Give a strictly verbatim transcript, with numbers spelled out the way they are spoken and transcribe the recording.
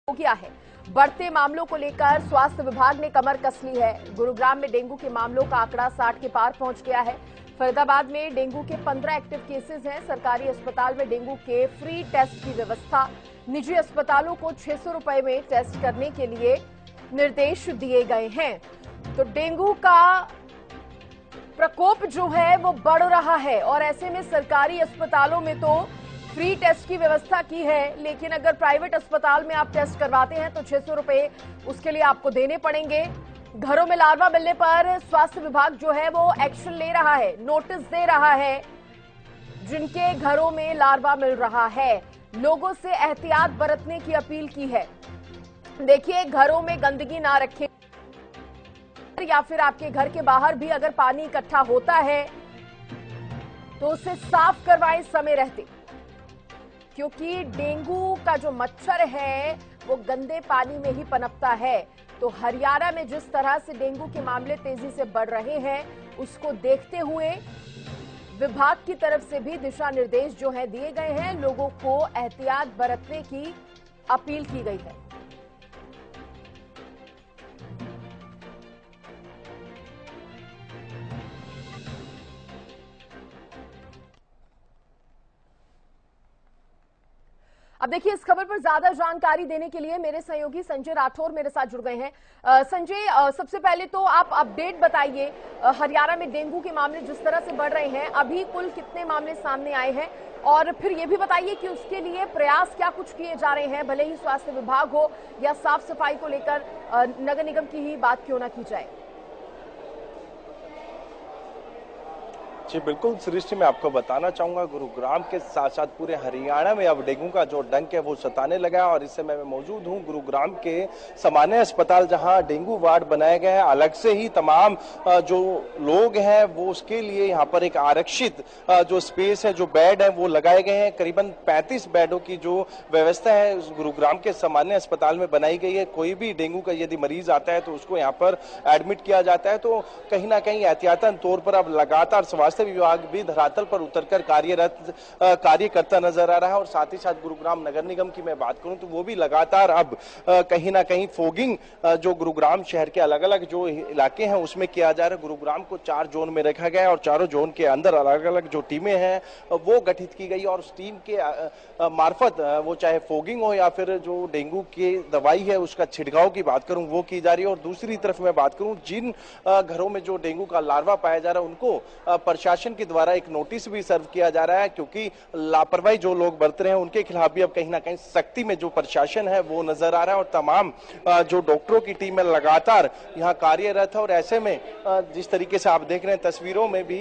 हो गया है। बढ़ते मामलों को लेकर स्वास्थ्य विभाग ने कमर कस ली है। गुरुग्राम में डेंगू के मामलों का आंकड़ा साठ के पार पहुंच गया है। फरीदाबाद में डेंगू के पंद्रह एक्टिव केसेस हैं। सरकारी अस्पताल में डेंगू के फ्री टेस्ट की व्यवस्था। निजी अस्पतालों को छह सौ रुपए में टेस्ट करने के लिए निर्देश दिए गए हैं। तो डेंगू का प्रकोप जो है वो बढ़ रहा है और ऐसे में सरकारी अस्पतालों में तो फ्री टेस्ट की व्यवस्था की है, लेकिन अगर प्राइवेट अस्पताल में आप टेस्ट करवाते हैं तो छह सौ रुपए उसके लिए आपको देने पड़ेंगे। घरों में लार्वा मिलने पर स्वास्थ्य विभाग जो है वो एक्शन ले रहा है, नोटिस दे रहा है। जिनके घरों में लार्वा मिल रहा है, लोगों से एहतियात बरतने की अपील की है। देखिए, घरों में गंदगी ना रखें, या फिर आपके घर के बाहर भी अगर पानी इकट्ठा होता है तो उसे साफ करवाएं समय रहते, क्योंकि डेंगू का जो मच्छर है वो गंदे पानी में ही पनपता है। तो हरियाणा में जिस तरह से डेंगू के मामले तेजी से बढ़ रहे हैं, उसको देखते हुए विभाग की तरफ से भी दिशा निर्देश जो है दिए गए हैं। लोगों को एहतियात बरतने की अपील की गई है। अब देखिए, इस खबर पर ज्यादा जानकारी देने के लिए मेरे सहयोगी संजय राठौर मेरे साथ जुड़ गए हैं। अ, संजय, अ, सबसे पहले तो आप अपडेट बताइए, हरियाणा में डेंगू के मामले जिस तरह से बढ़ रहे हैं, अभी कुल कितने मामले सामने आए हैं, और फिर ये भी बताइए कि उसके लिए प्रयास क्या कुछ किए जा रहे हैं, भले ही स्वास्थ्य विभाग हो या साफ सफाई को लेकर नगर निगम की ही बात क्यों ना की जाए। जी बिल्कुल सृष्टि, मैं आपको बताना चाहूंगा, गुरुग्राम के साथ साथ पूरे हरियाणा में अब डेंगू का जो डंक है वो सताने लगा है। और इस समय मैं मौजूद हूं गुरुग्राम के सामान्य अस्पताल, जहां डेंगू वार्ड बनाया गया है। अलग से ही तमाम जो लोग हैं वो उसके लिए यहाँ पर एक आरक्षित जो स्पेस है, जो बेड है वो लगाए गए हैं। करीबन पैंतीस बेडों की जो व्यवस्था है गुरुग्राम के सामान्य अस्पताल में बनाई गई है। कोई भी डेंगू का यदि मरीज आता है तो उसको यहाँ पर एडमिट किया जाता है। तो कहीं ना कहीं एहतियातन तौर पर अब लगातार स्वास्थ्य विभाग भी धरातल पर उतरकर कार्यरत कार्य करता नजर आ रहा है। और साथ ही साथ गुरुग्राम नगर निगम की मैं बात करूं तो वो भी लगातार अब कहीं ना कहीं फोगिंग जो गुरुग्राम शहर के अलग अलग जो इलाके हैं उसमें किया जा रहा है। गुरुग्राम को चार जोन में रखा गया है और चारों जोन के अंदर अलग अलग जो टीमें हैं वो गठित की गई और उस टीम के मार्फत वो चाहे फोगिंग हो या फिर जो डेंगू की दवाई है उसका छिड़काव की बात करूं वो की जा रही है। और दूसरी तरफ मैं बात करूं, जिन घरों में जो डेंगू का लार्वा पाया जा रहा है उनको प्रशासन के द्वारा एक नोटिस भी सर्व किया जा रहा है, क्योंकि लापरवाही जो लोग बरत रहे हैं उनके खिलाफ भी अब कहीं ना कहीं सख्ती में जो प्रशासन है वो नजर आ रहा है। और तमाम जो डॉक्टरों की टीम है लगातार यहाँ कार्यरत है। और ऐसे में जिस तरीके से आप देख रहे हैं तस्वीरों में भी